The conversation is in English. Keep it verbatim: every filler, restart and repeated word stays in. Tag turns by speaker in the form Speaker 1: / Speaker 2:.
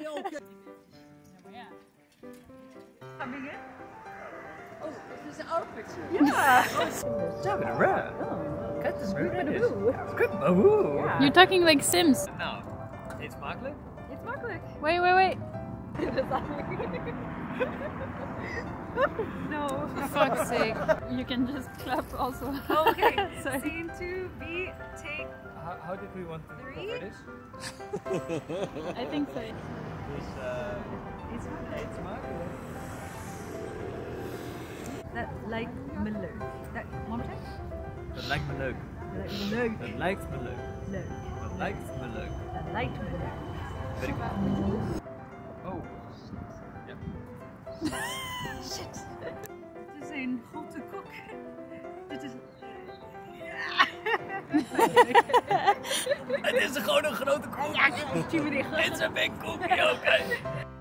Speaker 1: oké.
Speaker 2: Ja, maar ja.
Speaker 3: Coming in?
Speaker 1: Oh, this is our picture.
Speaker 3: Yeah.
Speaker 4: Jab in a rat.
Speaker 3: Oh.
Speaker 4: Cut this
Speaker 3: Scoop and a
Speaker 4: rat.
Speaker 3: boo.
Speaker 4: Scoop a boo.
Speaker 3: Yeah.
Speaker 2: You're talking like Sims.
Speaker 4: Nou, eet smakelijk.
Speaker 3: It's makkelijk.
Speaker 2: Wait, wait, wait.
Speaker 3: No.
Speaker 2: For fuck's sake. You can just clap also.
Speaker 3: Okay.
Speaker 2: Sorry.
Speaker 3: Scene two, B, take
Speaker 4: How, how did we want to
Speaker 3: Three?
Speaker 4: cover this?
Speaker 2: I think so.
Speaker 4: Dus, uh,
Speaker 3: iets makkelijk.
Speaker 4: eet smakelijk.
Speaker 3: Dat lijkt me leuk. Dat, one more time?
Speaker 4: Dat lijkt me leuk.
Speaker 3: Dat lijkt me leuk.
Speaker 4: Dat lijkt me leuk.
Speaker 3: Leuk.
Speaker 4: Dat lijkt me leuk.
Speaker 3: Dat lijkt me leuk.
Speaker 4: Weet ik. Oh. Ja.
Speaker 3: Shit. Dit is een grote kok. Dit is...
Speaker 4: Het is gewoon een grote koek.
Speaker 3: Ja, ik zie me niet.
Speaker 4: Het is een big koek, oké.